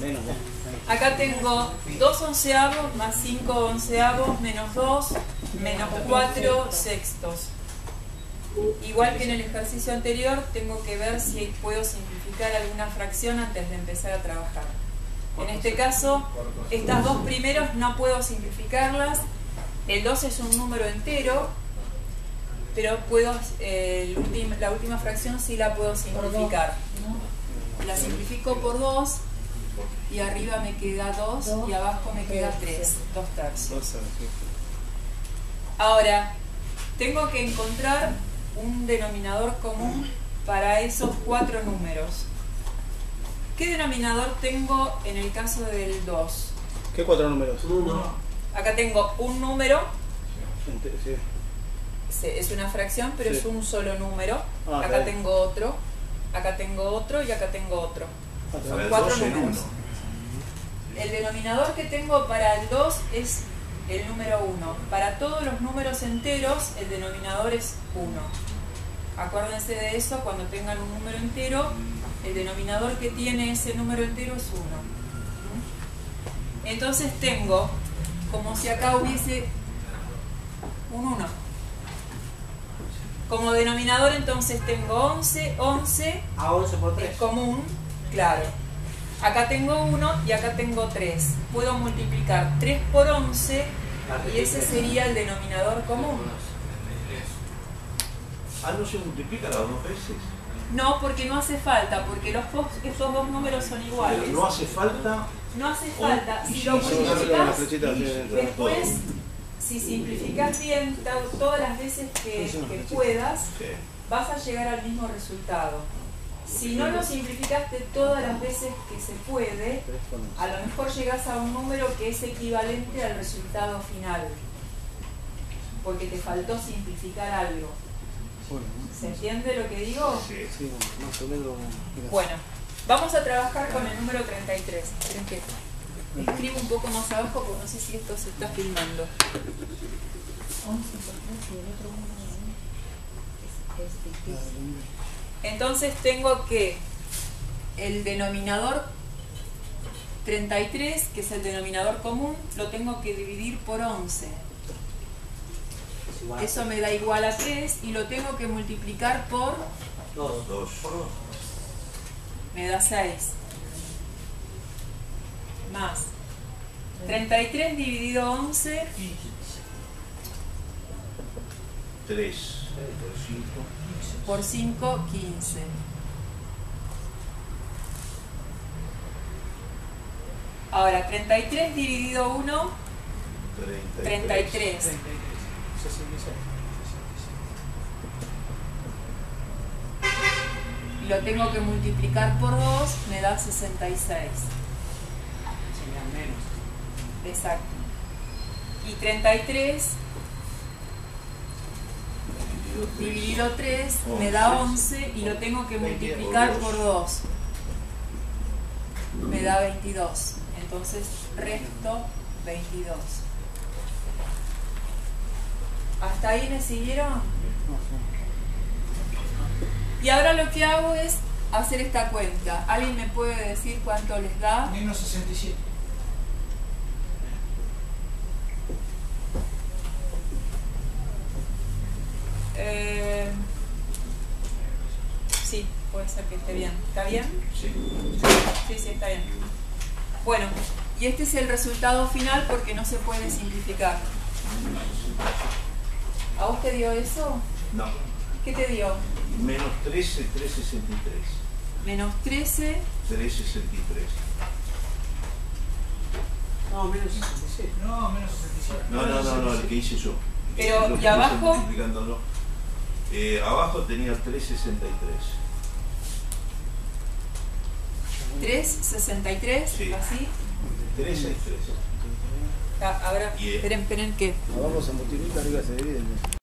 Acá tengo 2 onceavos más 5 onceavos menos 2 menos 4 sextos. Igual que en el ejercicio anterior, tengo que ver si puedo simplificar alguna fracción antes de empezar a trabajar. En este caso, estas dos primeros no puedo simplificarlas. El 2 es un número entero, pero puedo, la última fracción sí la puedo simplificar. La simplifico por 2 y arriba me queda 2 y abajo me queda 3, 2 tercios. Ahora, tengo que encontrar un denominador común para esos 4 números. ¿Qué denominador tengo en el caso del 2? ¿Qué 4 números? 1. Acá tengo un número, Sí. es una fracción, pero Sí. es un solo número. Ah, Acá claro. tengo otro, acá tengo otro y acá tengo otro. Son Para el 4 2 en números. 1. El denominador que tengo para el 2 es el número 1. Para todos los números enteros, el denominador es 1. Acuérdense de eso, cuando tengan un número entero, el denominador que tiene ese número entero es 1. Entonces tengo, como si acá hubiese un 1. Como denominador entonces tengo 11, 11 A 11 por es 3. común, claro. Acá tengo 1 y acá tengo 3. Puedo multiplicar 3 por 11 y ese sería el denominador común. Ah, ¿no se multiplica las 2 veces? No, porque no hace falta, porque estos dos números son iguales. Pero no hace falta. No hace falta. Y Si sí, lo sí, multiplicas, después, después, si simplificas bien todas las veces que puedas, sí. vas a llegar al mismo resultado. Si no lo simplificaste todas las veces que se puede, a lo mejor llegas a un número que es equivalente al resultado final, porque te faltó simplificar algo. ¿Se entiende lo que digo? Sí. Sí, más o menos. Bueno, vamos a trabajar con el número 33. Esperen que escribo un poco más abajo porque no sé si esto se está filmando. 11 por 3 y el otro número es difícil. Entonces tengo que el denominador 33, que es el denominador común, lo tengo que dividir por 11. Eso me da igual a 3 y lo tengo que multiplicar por 2. 2. me da 6. Más 33 dividido 11 3. por 5, 15. Ahora, 33 dividido 1, 33. 66. Y lo tengo que multiplicar por 2, me da 66. Serían menos. Exacto. Y 33 dividido 3 me da 11 y lo tengo que multiplicar por 2. Me da 22. Entonces resto 22. ¿Hasta ahí me siguieron? Y ahora lo que hago es hacer esta cuenta. ¿Alguien me puede decir cuánto les da? Menos 67. Sí, puede ser que esté bien. ¿Está bien? Sí. Sí, está bien. Bueno, y este es el resultado final porque no se puede simplificar. ¿A vos te dio eso? No. ¿Qué te dio? Menos 13, 363. Menos 13. 363. No, menos 66. No, menos 67. No, el que hice yo. Pero, Lo ¿y que abajo? puse multiplicándolo. Abajo tenía 363. 3,63. Sí. Así. 363. Ahora, Y, esperen que... Abajo se multiplica, arriba se divide.